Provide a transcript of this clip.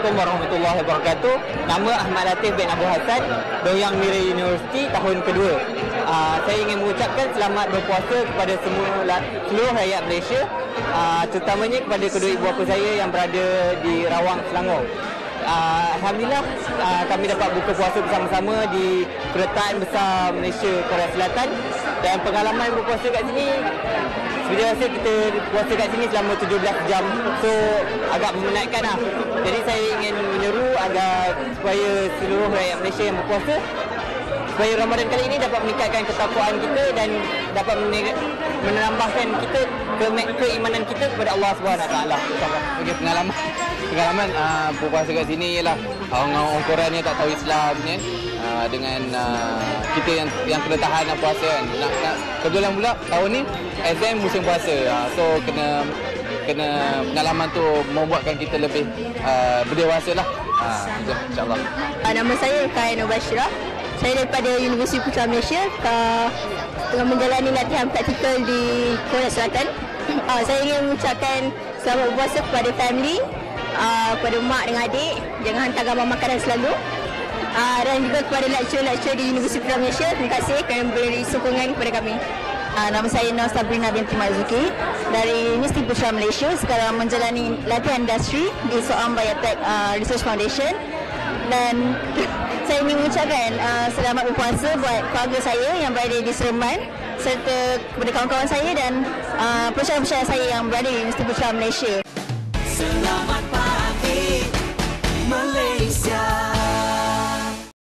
Assalamualaikum warahmatullahi wabarakatuh. Nama Ahmad Latif bin Abu Hassan, Loyang Mira University tahun kedua. Saya ingin mengucapkan selamat berpuasa kepada seluruh rakyat Malaysia, terutamanya kepada kedua ibu bapa saya yang berada di Rawang, Selangor. Alhamdulillah kami dapat buka puasa bersama-sama di Kedutaan Besar Malaysia Korea Selatan, dan pengalaman berpuasa kat sini seperti rasa kita puasa kat sini selama 17 jam, so agak memenatkan lah. Jadi saya ingin menyeru agar supaya seluruh rakyat Malaysia yang berpuasa, supaya Ramadan kali ini dapat meningkatkan ketakwaan kita dan dapat menambahkan kita keimanan kita kepada Allah Subhanahu Wa Taala. Okay, pengalaman berpuasa kat sini ialah orang Korea ni tak tahu Islam ni, dengan kita yang kena tahan nak puasa kan. Kebetulan pula tahun ni exam musim puasa, so kena pengalaman tu membuatkan kita lebih berdewasa lah. InsyaAllah. Nama saya Kaya Nur Bashirah. Saya daripada Universiti Putra Malaysia, tengah menjalani latihan praktikal di Korea Selatan. Saya ingin mengucapkan selamat berpuasa kepada family, kepada mak dengan adik, jangan hantar gambar makanan selalu. Dan juga kepada lecturer di Universiti Putra Malaysia, terima kasih kerana memberi sokongan kepada kami. Nama saya Nur Sabrina binti Marzuki dari Universiti Putra Malaysia, sekarang menjalani latihan industri di Soam Biotech Research Foundation. Dan saya ingin mengucapkan selamat berpuasa buat keluarga saya yang berada di Seremban, serta kepada kawan-kawan saya dan pelajar-pelajar saya yang berada di Universiti Putra Malaysia.